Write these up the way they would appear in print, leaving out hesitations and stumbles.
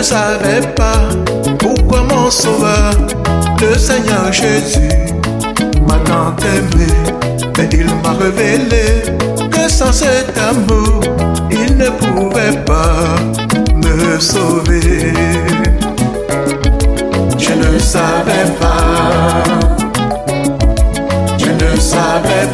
savais pas pourquoi mon sauveur, le Seigneur Jésus, m'a tant aimé. Mais il m'a révélé que sans cet amour, il ne pouvait pas me sauver. Je ne savais pas, je ne savais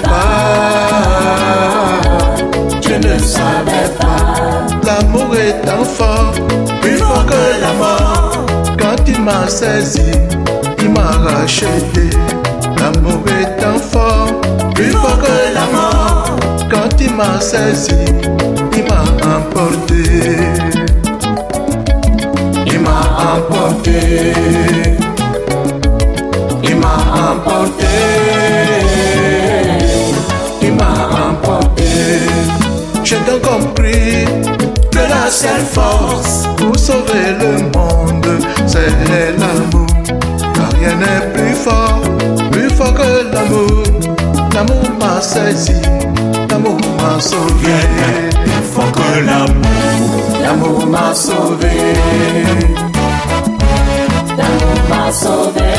pas, je ne savais pas. L'amour est tant fort, plus fort que la mort. Quand il m'a saisi, il m'a racheté. L'amour est tant fort, plus fort que la mort. Quand il m'a saisi, il m'a emporté. Il m'a emporté. Il m'a emporté. Il m'a emporté. J'ai donc compris que la seule force pour sauver le monde, c'est l'amour. Car rien n'est plus fort que l'amour. L'amour m'a saisi, l'amour m'a sauvé. Rien n'est plus fort que l'amour. L'amour m'a sauvé. L'amour m'a sauvé.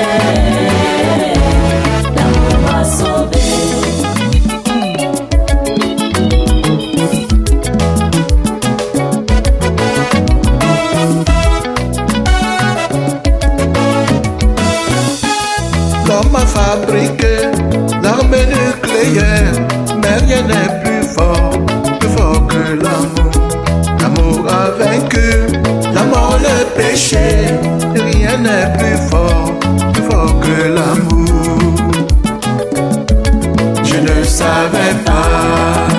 L'amour m'a sauvé. L'homme a fabriqué l'arme nucléaire, mais rien n'est plus fort que l'amour. L'amour a vaincu la mort, le péché. Rien n'est plus fort que l'amour. Je ne savais pas,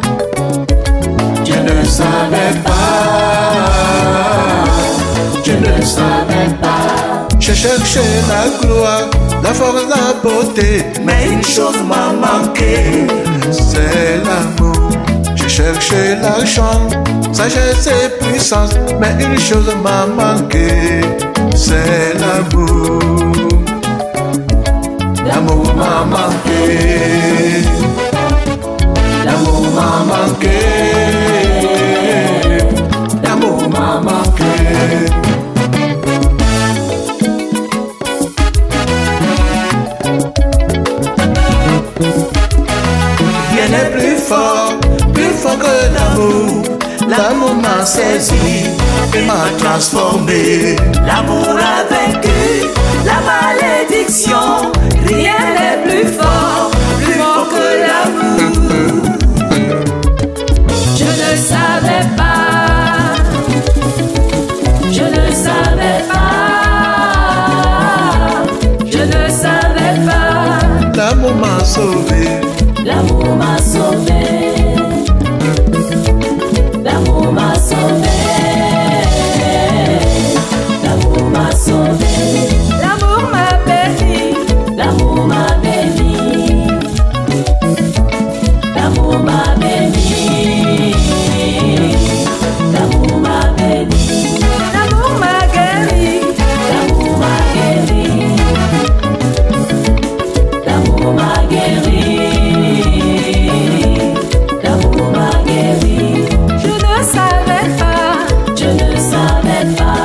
je ne savais pas, je ne savais pas. J'ai cherché la gloire, la force, la beauté, mais une chose m'a manqué, c'est l'amour. J'ai cherché l'argent, sagesse et puissance, mais une chose m'a manqué, c'est l'amour. L'amour m'a manqué, l'amour m'a manqué, l'amour m'a manqué. Rien n'est plus fort que l'amour. L'amour m'a saisi et m'a transformé. L'amour a vaincu la malédiction. Rien n'est plus fort que l'amour. Je ne savais pas, je ne savais pas, je ne savais pas. L'amour m'a sauvé. L'amour m'a sauvé. L'amour m'a sauvé. L'amour m'a sauvé. L'amour m'a béni. L'amour m'a béni. L'amour m'a béni. L'amour m'a béni. L'amour m'a guéri. L'amour m'a guéri. L'amour m'a guéri. L'amour m'a guéri. Je ne savais pas, je ne savais pas,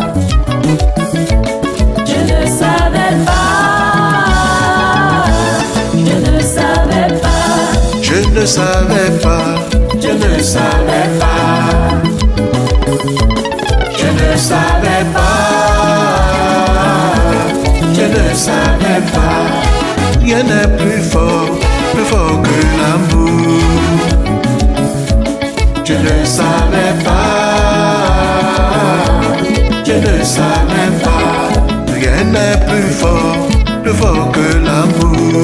je ne savais pas, je ne savais pas, Je ne savais pas, je ne savais pas, je ne savais pas, je ne savais pas. Rien n'est plus fort que l'amour. Je ne savais pas, je ne savais pas. Rien n'est plus fort que l'amour.